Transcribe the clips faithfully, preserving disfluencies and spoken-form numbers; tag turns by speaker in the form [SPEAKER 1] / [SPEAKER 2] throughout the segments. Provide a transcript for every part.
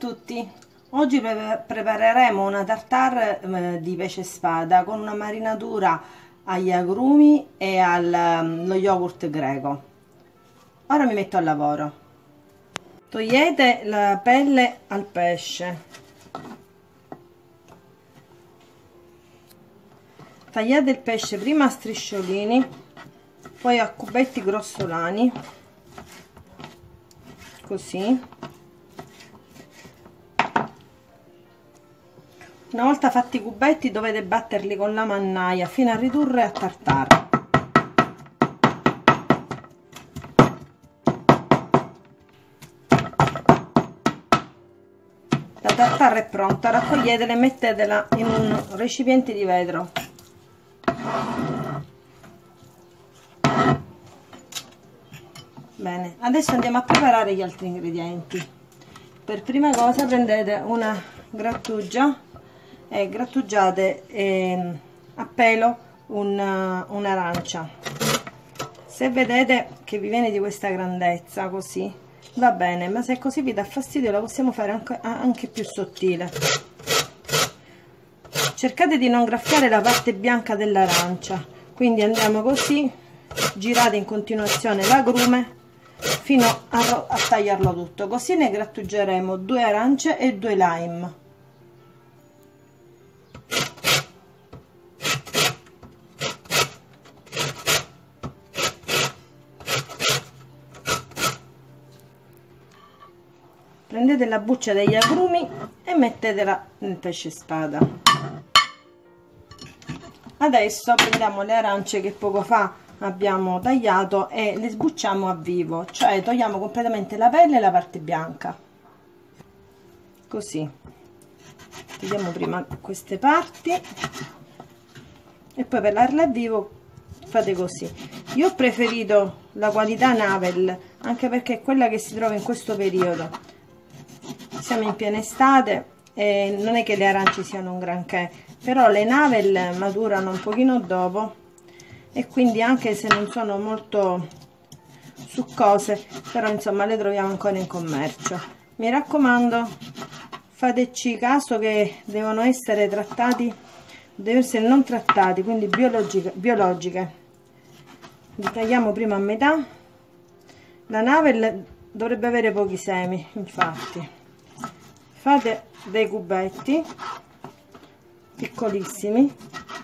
[SPEAKER 1] tutti, oggi pre prepareremo una tartare eh, di pesce spada con una marinatura agli agrumi e allo yogurt greco. Ora mi metto al lavoro. Togliete la pelle al pesce, tagliate il pesce prima a strisciolini, poi a cubetti grossolani, così. Una volta fatti i cubetti dovete batterli con la mannaia fino a ridurre a tartare. La tartare è pronta, raccoglietela e mettetela in un recipiente di vetro. Bene, adesso andiamo a preparare gli altri ingredienti. Per prima cosa prendete una grattugia e grattugiate eh, a pelo un'arancia. Se vedete che vi viene di questa grandezza così va bene, ma se così vi dà fastidio la possiamo fare anche, anche più sottile. Cercate di non graffiare la parte bianca dell'arancia, quindi andiamo così, girate in continuazione l'agrume fino a, a tagliarlo tutto, così ne grattugeremo due arance e due lime. Prendete la buccia degli agrumi e mettetela nel pesce spada. Adesso prendiamo le arance che poco fa abbiamo tagliato e le sbucciamo a vivo, cioè togliamo completamente la pelle e la parte bianca, così. Togliamo prima queste parti e poi per pelarle a vivo fate così. Io ho preferito la qualità Navel, anche perché è quella che si trova in questo periodo. Siamo in piena estate e non è che le arance siano un granché, però le Navel maturano un pochino dopo e quindi anche se non sono molto succose, però insomma le troviamo ancora in commercio. Mi raccomando, fateci caso che devono essere trattati, devono essere non trattati, quindi biologiche, biologiche. Li tagliamo prima a metà. La Navel dovrebbe avere pochi semi, infatti. Fate dei cubetti piccolissimi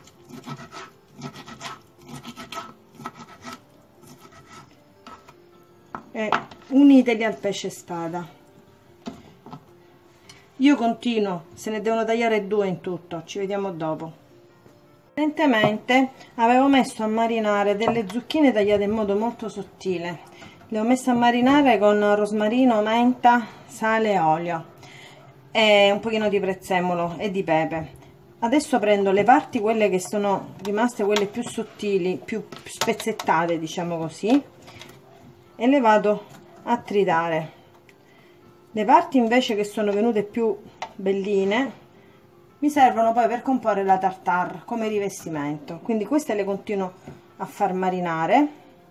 [SPEAKER 1] e uniteli al pesce spada. Io continuo, se ne devono tagliare due in tutto, ci vediamo dopo. Precedentemente avevo messo a marinare delle zucchine tagliate in modo molto sottile, le ho messe a marinare con rosmarino, menta, sale e olio e un pochino di prezzemolo e di pepe. Adesso prendo le parti, quelle che sono rimaste, quelle più sottili, più spezzettate, diciamo così, e le vado a tritare. Le parti invece che sono venute più belline mi servono poi per comporre la tartare come rivestimento, quindi queste le continuo a far marinare.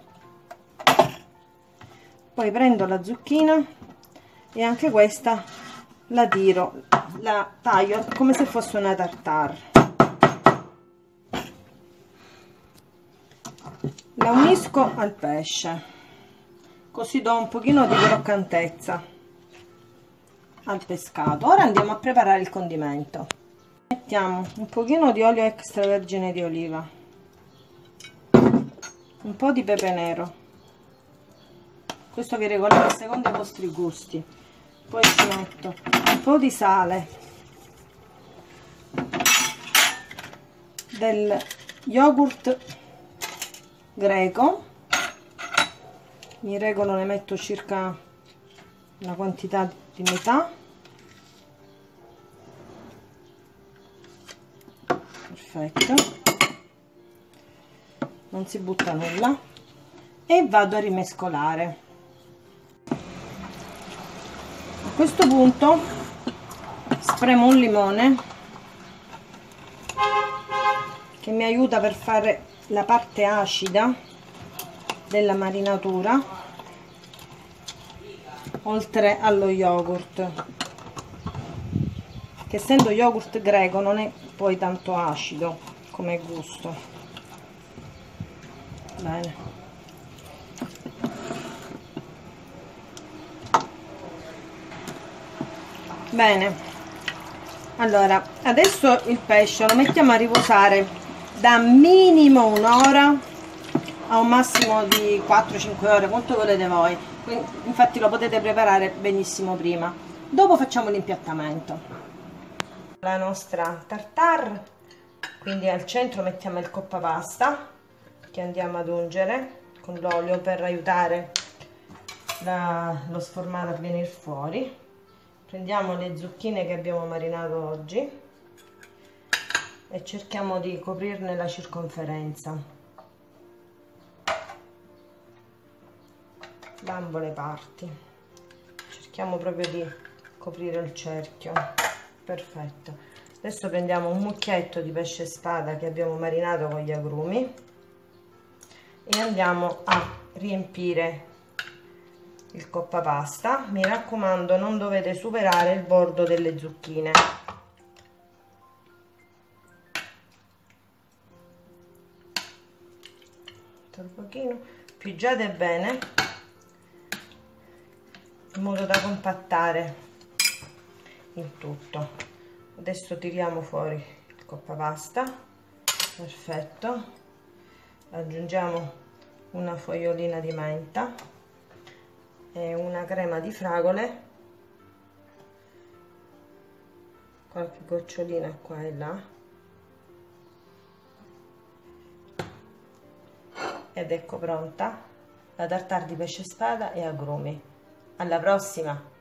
[SPEAKER 1] Poi prendo la zucchina e anche questa la tiro, la taglio come se fosse una tartare, la unisco al pesce, così do un pochino di croccantezza al pescato. Ora andiamo a preparare il condimento. Mettiamo un pochino di olio extravergine di oliva, un po' di pepe nero, questo vi regolate secondo i vostri gusti. Poi ci metto un po' di sale, del yogurt greco, mi regolo, ne metto circa una quantità di metà, perfetto, non si butta nulla, e vado a rimescolare. A questo punto spremo un limone che mi aiuta per fare la parte acida della marinatura, oltre allo yogurt. che essendo yogurt greco non è poi tanto acido come gusto. Bene, bene, allora adesso il pesce lo mettiamo a riposare da minimo un'ora a un massimo di quattro cinque ore, quanto volete voi. Quindi, infatti lo potete preparare benissimo prima. Dopo facciamo l'impiattamento. La nostra tartare, quindi al centro mettiamo il coppa pasta che andiamo ad ungere con l'olio per aiutare la, lo sformato a venire fuori. Prendiamo le zucchine che abbiamo marinato oggi e cerchiamo di coprirne la circonferenza da ambo le parti, cerchiamo proprio di coprire il cerchio. Perfetto. Adesso prendiamo un mucchietto di pesce spada che abbiamo marinato con gli agrumi e andiamo a riempire il coppa pasta. Mi raccomando, non dovete superare il bordo delle zucchine. Un pochino pigiate bene in modo da compattare il tutto. Adesso tiriamo fuori il coppa pasta. Perfetto. Aggiungiamo una fogliolina di menta e una crema di fragole, qualche gocciolina qua e là, ed ecco pronta la tartare di pesce spada e agrumi. Alla prossima!